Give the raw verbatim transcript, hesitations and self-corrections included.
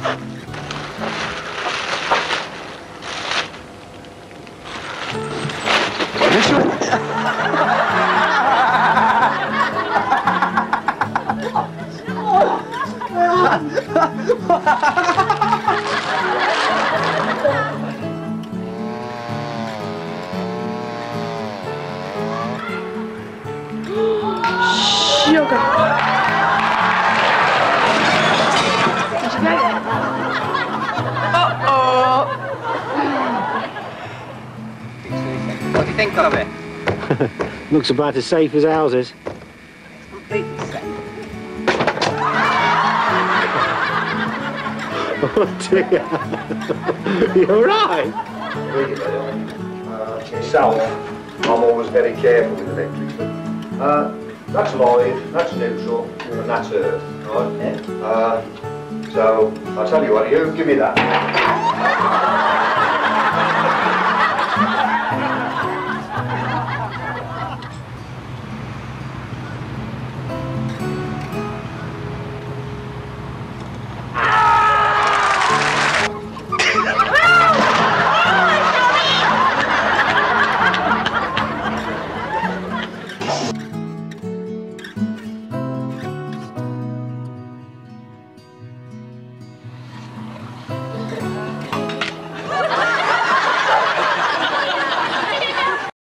Sugar. Uh-oh. What do you think of it? Looks about as safe as houses. Completely safe. Oh dear. You're right. Uh, myself, I'm always very careful with electrics. Uh, that's live, that's neutral, and that's earth, right? Yeah. Uh, so, I'll tell you what, you give me that.